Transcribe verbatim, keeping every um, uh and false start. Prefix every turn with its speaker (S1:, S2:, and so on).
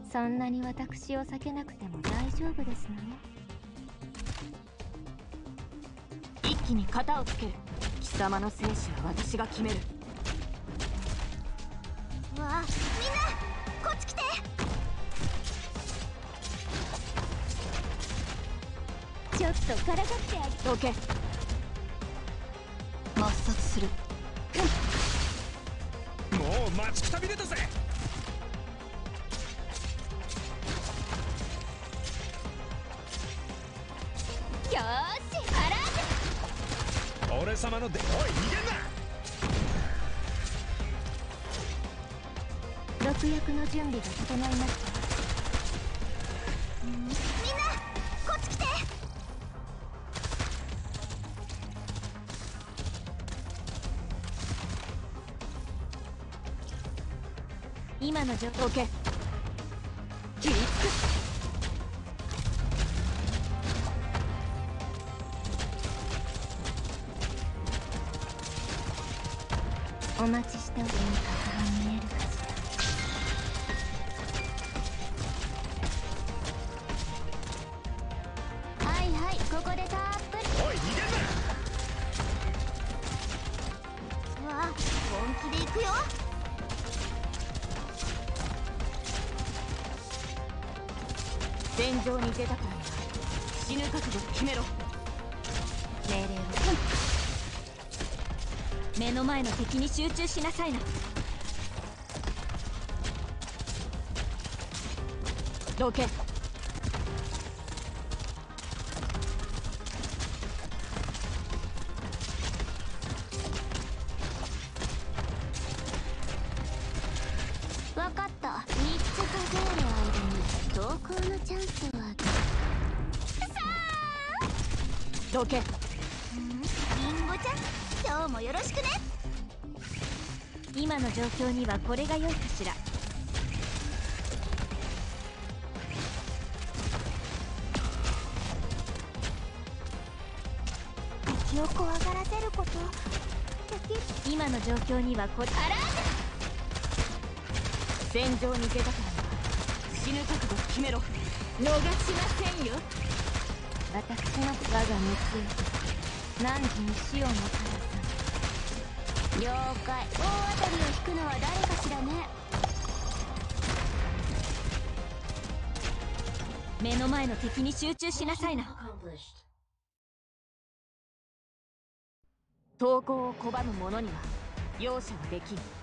S1: そんなに私を避けなくても大丈夫ですのよ。
S2: 一気に型をつける。貴様の生死は私が決める。
S3: わあ、みんなこっち来て。
S1: ちょっとからかってあげ
S2: どけ。抹殺する。
S4: もう待ちくたびれたぜ。
S1: よーし、払
S4: 俺様ので、おい逃げんな。
S1: 毒薬の準備が整いました。
S3: みんなこっち来て。
S1: 今の状況。
S2: どけ。切りつく。
S1: お待ちしております。見えるかしら。はいはい、ここでたっぷり。
S4: おい逃げんな。
S3: うわあ、本気で行くよ。
S2: 戦場に出たからには死ぬ覚悟を決めろ。
S1: 命令を。目の前の敵に集中しなさいな。
S2: どけ。
S1: わかった。みっつ数える間に投稿のチャンスをあげる。
S2: どけ。
S3: リンゴちゃん、今日もよろしくね。
S1: 今の状況にはこれが良いかしら。
S3: 敵を怖がらせること。敵。
S1: 今の状況にはこれ。あら
S2: 戦場に出たからには死ぬ覚悟を決めろ。
S1: 逃しませんよ。私の我が報い。汝に死をもたらす。了解。大当たりを引くのは誰かしらね。目の前の敵に集中しなさいな。
S2: 投降を拒む者には容赦はできん。